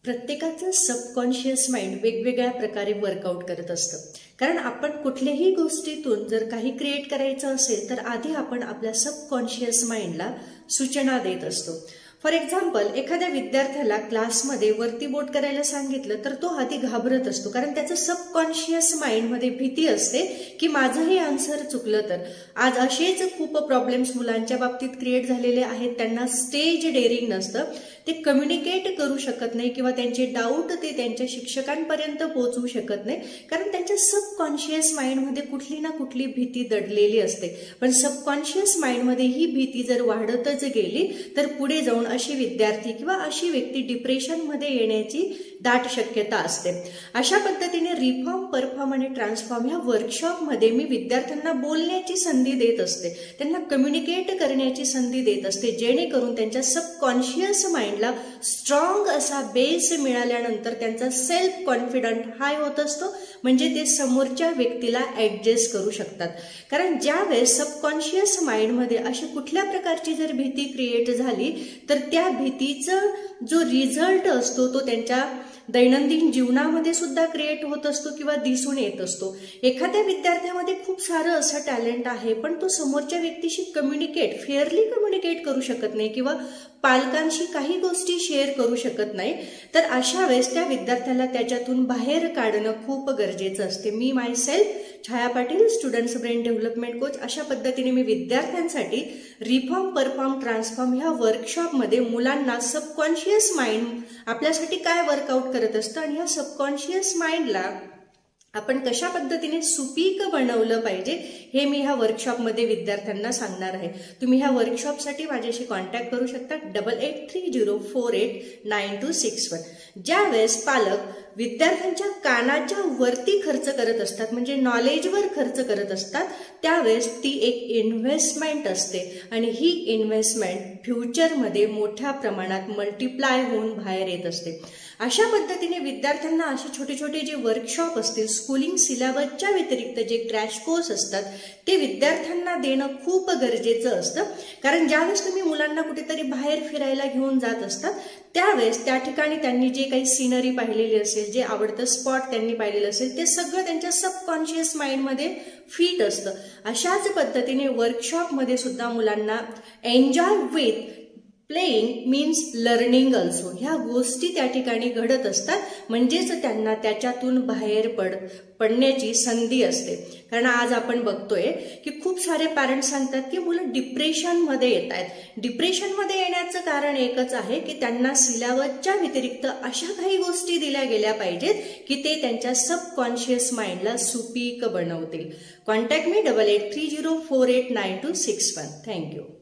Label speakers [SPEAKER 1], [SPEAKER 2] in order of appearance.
[SPEAKER 1] प्रत्येकाचं subconscious mind वेगवेगळ्या प्रकारे वर्कआउट करत असतं. कारण आपण कुठल्याही गोष्टीतून जर काही क्रिएट करायचं असेल तर आधी आपण आपल्या सबकॉन्शियस माइंडला सूचना देत असतो. फॉर एक्झाम्पल, एखाद्या विद्यार्थ्याला क्लासमध्ये वरती बोट करायला सांगितलं तर तो आधी घाबरत असतो, कारण त्याचं सबकॉन्शियस माइंडमध्ये भीती असते की माझंही आन्सर चुकलं तर. आज असेच खूप प्रॉब्लेम्स मुलांच्या बाबतीत क्रिएट झालेले आहेत. त्यांना स्टेज डेअरिंग नसतं, ते कम्युनिकेट करू शकत नाही किंवा त्यांचे डाऊट ते त्यांच्या शिक्षकांपर्यंत पोहोचवू शकत नाही, कारण त्यांच्या सबकॉन्शियस माइंडमध्ये कुठली ना कुठली भीती दडलेली असते. पण सबकॉन्शियस माइंडमध्ये ही भीती जर वाढतच गेली तर पुढे जाऊन अशी विद्यार्थी किंवा अशी व्यक्ती डिप्रेशनमध्ये येण्याची दाट शक्यता असते. अशा पद्धतीने रिफॉर्म, परफॉर्म आणि ट्रान्सफॉर्म ह्या वर्कशॉपमध्ये मी विद्यार्थ्यांना बोलण्याची संधी देत असते, त्यांना कम्युनिकेट करण्याची संधी देत असते, जेणेकरून त्यांच्या सबकॉन्शियस माइंडला स्ट्रॉंग असा बेस मिळाल्यानंतर त्यांचा सेल्फ कॉन्फिडंट हाय होत असतो, म्हणजे ते समोरच्या व्यक्तीला ऍडजस्ट करू शकतात. कारण ज्यावेळेस सबकॉन्शियस माइंडमध्ये अशी कुठल्या प्रकारची जर भीती क्रिएट झाली तर त्या भीतीचा जो रिझल्ट असतो तो त्यांच्या दैनंदिन जीवनामध्ये सुद्धा क्रिएट होत असतो किंवा दिसून येत असतो. एखाद्या विद्यार्थ्यामध्ये खूप सारं असं टॅलेंट आहे, पण तो समोरच्या व्यक्तीशी फेअरली कम्युनिकेट करू शकत नाही किंवा पालकांशी काही गोष्टी शेअर करू शकत नाही, तर अशा वेळेस त्या विद्यार्थ्याला त्याच्यातून बाहेर काढणं खूप गरजेचं असते. मी myself Chhaya Patil, students brain development coach, अशा पद्धतीने मी विद्यार्थ्यांसाठी रिफॉर्म, परफॉर्म, ट्रान्सफॉर्म ह्या वर्कशॉपमध्ये मुलांना सबकॉन्शियस माइंड आपल्यासाठी काय वर्कआउट करत असतं आणि ह्या सबकॉन्शियस माइंडला आपण कशा पद्धतीने सुपीक बनवलं पाहिजे हे मी ह्या वर्कशॉपमध्ये विद्यार्थ्यांना सांगणार आहे. तुम्ही ह्या वर्कशॉपसाठी माझ्याशी कॉन्टॅक्ट करू शकता 8830489261. ज्यावेळेस पालक विद्यार्थ्यांच्या कानाच्या वरती खर्च करत असतात, म्हणजे नॉलेजवर खर्च करत असतात, त्यावेळेस ती एक इन्व्हेस्टमेंट असते आणि ही इन्व्हेस्टमेंट फ्युचरमध्ये मोठ्या प्रमाणात मल्टिप्लाय होऊन बाहेर येत असते. अशा पद्धतीने विद्यार्थ्यांना असे छोटे छोटे जे वर्कशॉप असतील, स्कूलिंग सिलेबसच्या व्यतिरिक्त जे क्रॅश कोर्स असतात ते विद्यार्थ्यांना देणं खूप गरजेचं असतं. कारण ज्यावेळेस तुम्ही मुलांना कुठेतरी बाहेर फिरायला घेऊन जात असतात त्यावेळेस त्या ठिकाणी त्यांनी जे काही सिनरी पाहिलेली असेल, जे आवडतं स्पॉट त्यांनी पाहिलेलं असेल, ते सगळं त्यांच्या सबकॉन्शियस माइंडमध्ये फिट असतं. अशाच पद्धतीने वर्कशॉपमध्ये सुद्धा मुलांना enjoy with playing means learning also ह्या गोष्टी त्या ठिकाणी घडत असतात, म्हणजेच त्यांना त्याच्यातून बाहेर पडण्याची संधी असते. कारण आज आपण बघतोय की खूप सारे पॅरेंट्स सांगतात की मुलं डिप्रेशनमध्ये येत आहेत. डिप्रेशनमध्ये येण्याचं कारण एकच आहे की त्यांना सिलेबसच्या व्यतिरिक्त अशा काही गोष्टी दिल्या गेल्या पाहिजेत की ते त्यांच्या सबकॉन्शियस माइंडला सुपीक बनवतील. Contact me 8830489261. थँक्यू.